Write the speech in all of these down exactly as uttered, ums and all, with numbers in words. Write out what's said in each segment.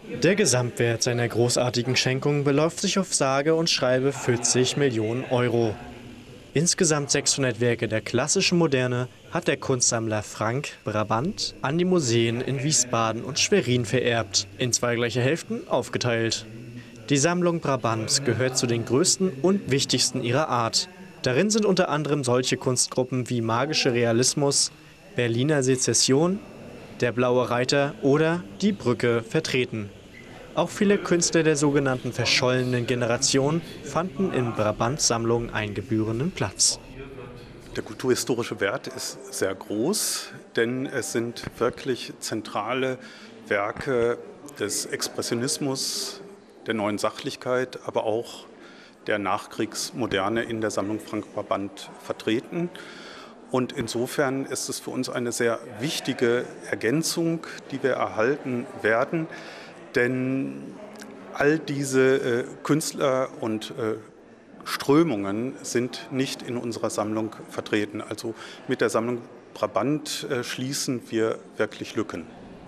Der Gesamtwert seiner großartigen Schenkung beläuft sich auf sage und schreibe vierzig Millionen Euro. Insgesamt sechshundert Werke der klassischen Moderne hat der Kunstsammler Frank Brabant an die Museen in Wiesbaden und Schwerin vererbt, in zwei gleiche Hälften aufgeteilt. Die Sammlung Brabant gehört zu den größten und wichtigsten ihrer Art. Darin sind unter anderem solche Kunstgruppen wie Magischer Realismus, Berliner Sezession, Der Blaue Reiter oder Die Brücke vertreten. Auch viele Künstler der sogenannten verschollenen Generation fanden in Brabants Sammlung einen gebührenden Platz. Der kulturhistorische Wert ist sehr groß, denn es sind wirklich zentrale Werke des Expressionismus, der neuen Sachlichkeit, aber auch der Nachkriegsmoderne in der Sammlung Frank Brabant vertreten. Und insofern ist es für uns eine sehr wichtige Ergänzung, die wir erhalten werden. Denn all diese äh, Künstler und äh, Strömungen sind nicht in unserer Sammlung vertreten. Also mit der Sammlung Brabant äh, schließen wir wirklich Lücken.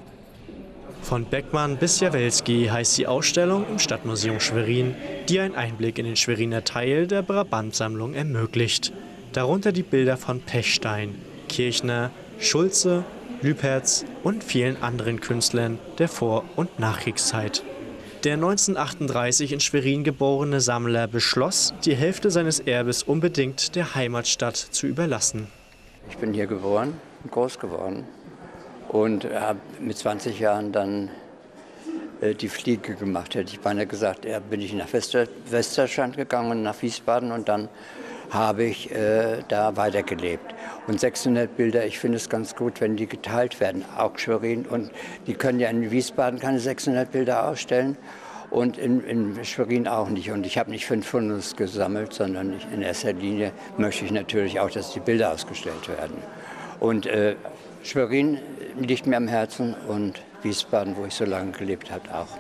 Von Beckmann bis Jawelski heißt die Ausstellung im Stadtmuseum Schwerin, die einen Einblick in den Schweriner Teil der Brabant-Sammlung ermöglicht. Darunter die Bilder von Pechstein, Kirchner, Schulze, Lüpertz und vielen anderen Künstlern der Vor- und Nachkriegszeit. Der neunzehnhundertachtunddreißig in Schwerin geborene Sammler beschloss, die Hälfte seines Erbes unbedingt der Heimatstadt zu überlassen. Ich bin hier geboren und groß geworden und habe mit zwanzig Jahren dann äh, die Fliege gemacht. Hätte ich beinahe gesagt, ja, bin ich nach Wester, Westerstand gegangen und nach Wiesbaden und dann habe ich äh, da weitergelebt. Und sechshundert Bilder, ich finde es ganz gut, wenn die geteilt werden, auch Schwerin. Und die können ja in Wiesbaden keine sechshundert Bilder ausstellen und in, in Schwerin auch nicht. Und ich habe nicht fünf Fundus gesammelt, sondern ich, in erster Linie möchte ich natürlich auch, dass die Bilder ausgestellt werden. Und äh, Schwerin liegt mir am Herzen und Wiesbaden, wo ich so lange gelebt habe, auch.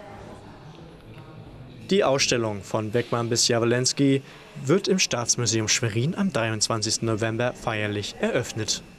Die Ausstellung von Beckmann bis Jawelski wird im Staatsmuseum Schwerin am dreiundzwanzigsten November feierlich eröffnet.